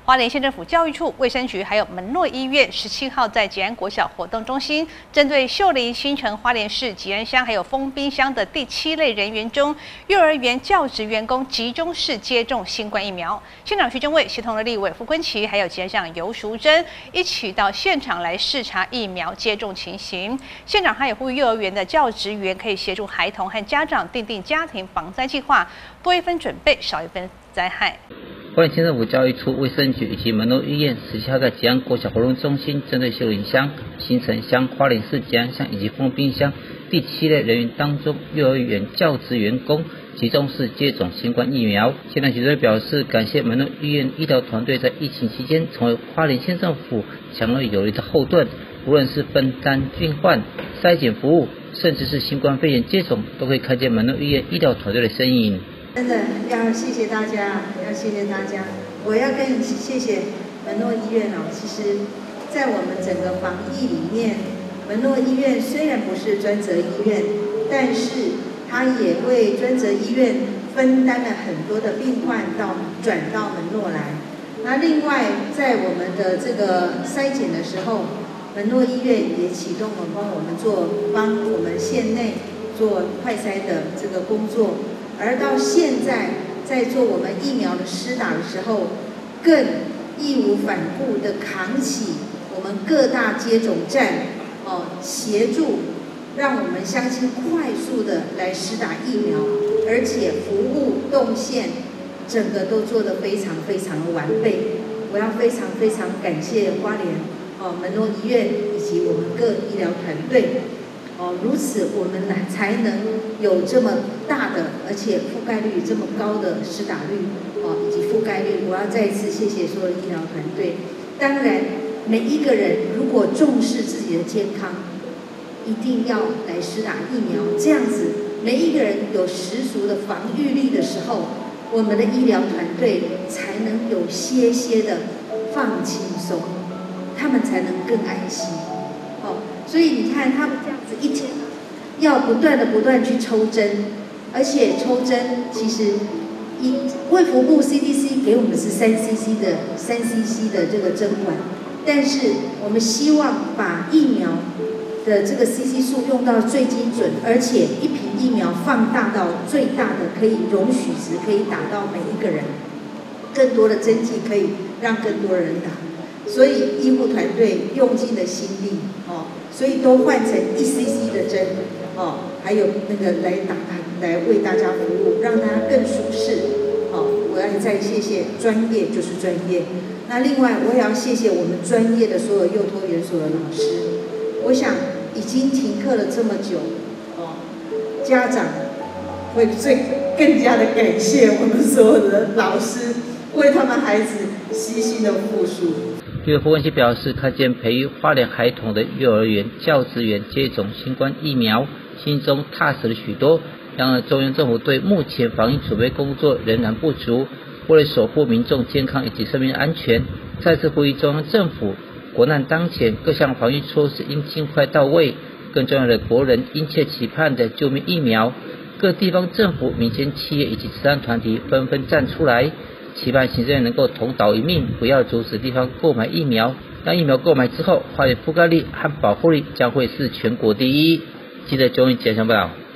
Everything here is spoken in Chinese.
花莲县政府教育处、卫生局还有门诺医院17号在吉安国小活动中心，针对秀林、新城、花莲市吉安乡还有丰滨乡的第7类人员中，幼儿园教职员工集中式接种新冠疫苗。县长徐正伟协同了立委傅昆萁还有吉安乡游淑珍一起到现场来视察疫苗接种情形。县长他也呼吁幼儿园的教职员可以协助孩童和家长订定家庭防灾计划，多一分准备，少一分灾害。 花莲县政府教育处、卫生局以及门诺医院17号在吉安国小活动中心，针对秀林乡、新城乡、花莲市吉安乡以及丰滨乡第7类人员当中，幼儿园教职员工集中式接种新冠疫苗。县长徐正伟表示，感谢门诺医院医疗团队在疫情期间成为花莲县政府强而有力的后盾，无论是分担病患、筛检服务，甚至是新冠肺炎接种，都可以看见门诺医院医疗团队的身影。 真的要谢谢大家，要谢谢大家。我要更谢谢门诺医院哦。其实，在我们整个防疫里面，门诺医院虽然不是专责医院，但是它也为专责医院分担了很多的病患转到门诺来。那另外，在我们的这个筛检的时候，门诺医院也启动了帮我们县内做快筛的这个工作。而到现在，在做我们疫苗的施打的时候，更义无反顾地扛起我们各大接种站，协助让我们乡亲快速的来施打疫苗，而且服务动线整个都做得非常非常的完备。我要非常非常感谢花莲门诺医院以及我们各医疗团队。如此我们才能有这么大的，而且覆盖率这么高的施打率，以及覆盖率。我要再一次谢谢所有的医疗团队。当然，每一个人如果重视自己的健康，一定要来施打疫苗。这样子，每一个人有十足的防御力的时候，我们的医疗团队才能有些的放轻松，他们才能更安心。所以你看，他们这样子一天要不断去抽针，而且抽针其实卫福部 CDC 给我们是3cc 的这个针管，但是我们希望把疫苗的这个 CC 数用到最精准，而且一瓶疫苗放大到最大的可以容许值，可以打到每一个人，更多的针剂可以让更多人打。所以医护团队用尽了心力所以都换成1cc 的针还有那个来为大家服务，让大家更舒适我要再谢谢专业就是专业。那另外我也要谢谢我们专业的所有幼托园所的老师。我想已经停课了这么久家长会更加的感谢我们所有的老师为他们孩子悉心的付出。 立委傅昆萁表示，看见培育花莲孩童的幼儿园教职员接种新冠疫苗，心中踏实了许多。然而，中央政府对目前防疫准备工作仍然不足，为了守护民众健康以及生命安全，再次呼吁中央政府，国难当前，各项防疫措施应尽快到位。更重要的，国人殷切期盼的救命疫苗，各地方政府、民间企业以及慈善团体纷纷站出来，期盼行政院能够同岛一命，不要阻止地方购买疫苗。当疫苗购买之后，花莲覆盖率和保护力将会是全国第一。记者钟义杰报道。